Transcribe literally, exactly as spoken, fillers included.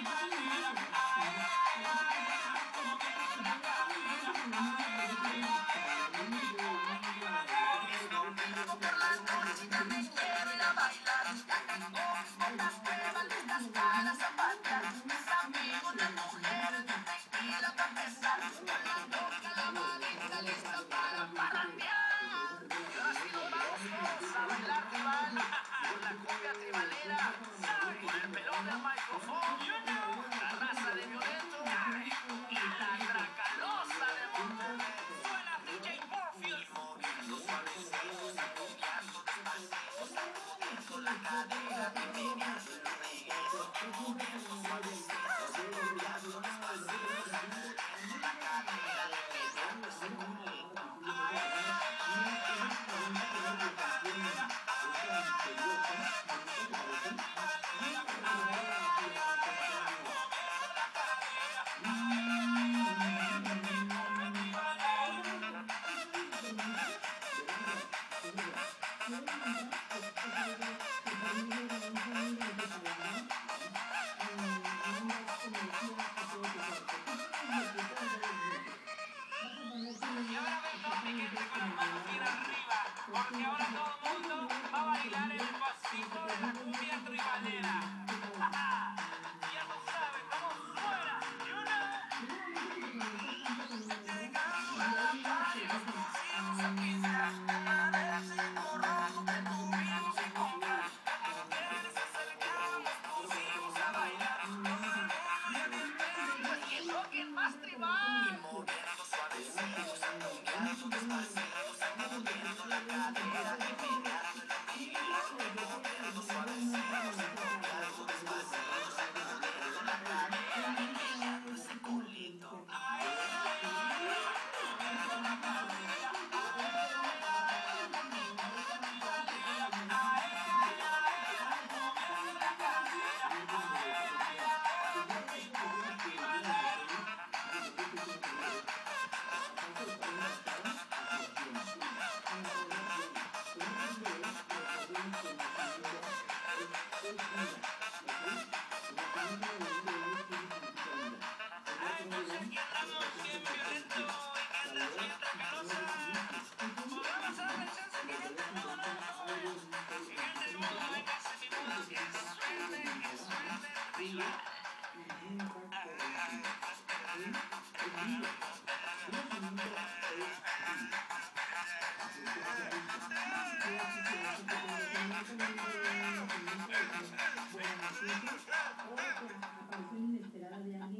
Porque ahora todo el mundo va a bailar el pasito de la cumbia tribalera. Ya lo sabes cómo suena, you Llegando a la playa, nos pusimos a pisar. Amanece borroso, te tuvimos en comprar. Cuando quieres acercar, nos pusimos a bailar. Y el toque más tribal. Moviendo suavecito, sacudiendo despacito, sacudiendo la cadera y pegando la pila. Moviendo suavecito, sacudiendo despacito, sacudiendo la cadera y pegando ese culito. Aparición inesperada de